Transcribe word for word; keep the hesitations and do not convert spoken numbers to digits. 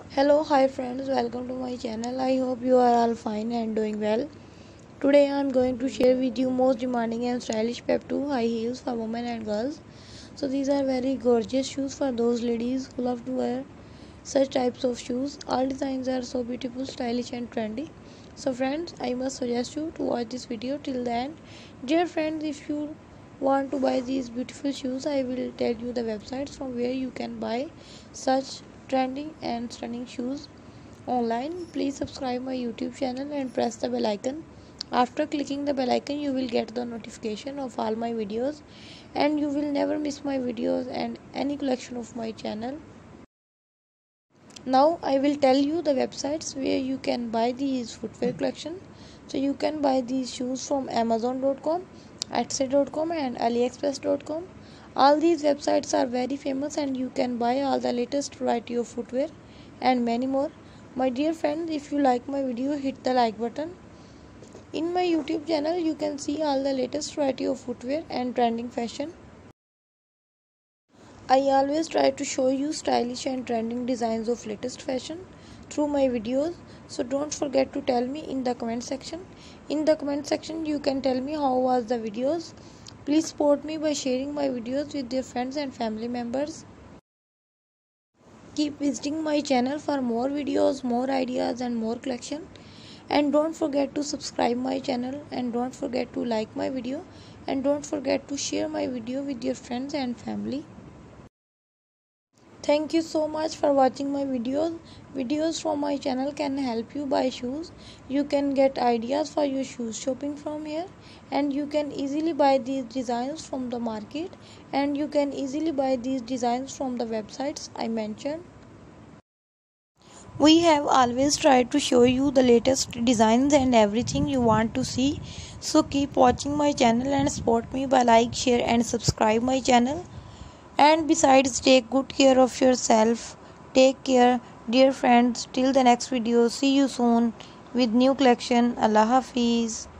Hello, hi friends, welcome to my channel. I hope you are all fine and doing well. Today I am going to share with you most demanding and stylish Pep two high heels for women and girls. So these are very gorgeous shoes for those ladies who love to wear such types of shoes. All designs are so beautiful, stylish and trendy. So friends, I must suggest you to watch this video till the end. Dear friends, if you want to buy these beautiful shoes, I will tell you the websites from where you can buy such trending and stunning shoes online. Please subscribe my YouTube channel and press the bell icon. After clicking the bell icon, you will get the notification of all my videos and you will never miss my videos and any collection of my channel. Now I will tell you the websites where you can buy these footwear collection. So you can buy these shoes from amazon dot com, etsy dot com and aliexpress dot com. All these websites are very famous and you can buy all the latest variety of footwear and many more. My dear friends, if you like my video, hit the like button. In my YouTube channel you can see all the latest variety of footwear and trending fashion. I always try to show you stylish and trending designs of latest fashion through my videos. So don't forget to tell me in the comment section. In the comment section you can tell me how was the videos. Please support me by sharing my videos with your friends and family members. Keep visiting my channel for more videos, more ideas and more collection. And don't forget to subscribe my channel and don't forget to like my video and don't forget to share my video with your friends and family. Thank you so much for watching my videos. Videos from my channel can help you buy shoes. You can get ideas for your shoes shopping from here and you can easily buy these designs from the market and you can easily buy these designs from the websites I mentioned. We have always tried to show you the latest designs and everything you want to see. So keep watching my channel and support me by like, share and subscribe my channel. And besides, take good care of yourself. Take care, dear friends. Till the next video. See you soon with new collection. Allah Hafiz.